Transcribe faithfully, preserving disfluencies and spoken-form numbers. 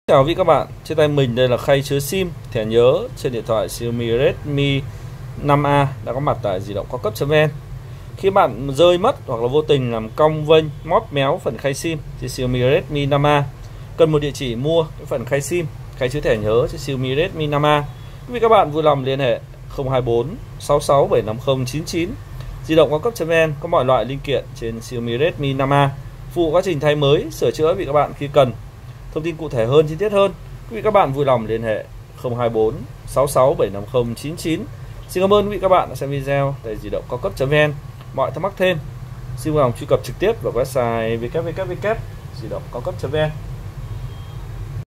Chào quý vị các bạn, trên tay mình đây là khay chứa sim, thẻ nhớ trên điện thoại Xiaomi Redmi năm A đã có mặt tại di động cao cấp.vn. Khi bạn rơi mất hoặc là vô tình làm cong vênh, móp méo phần khay sim trên Xiaomi Redmi năm A, cần một địa chỉ mua cái phần khay sim, khay chứa thẻ nhớ trên Xiaomi Redmi năm A, quý vị các bạn vui lòng liên hệ không hai bốn sáu sáu bảy năm không chín chín. Di động cao cấp.vn có mọi loại linh kiện trên Xiaomi Redmi năm A, phục vụ quá trình thay mới, sửa chữa quý vị các bạn khi cần. Thông tin cụ thể hơn, chi tiết hơn, quý vị các bạn vui lòng liên hệ không hai bốn sáu sáu bảy năm không chín chín. Xin cảm ơn quý vị các bạn đã xem video tại di động cao cấp.vn. Mọi thắc mắc thêm, xin vui lòng truy cập trực tiếp vào website w w w chấm di động cao cấp chấm vn.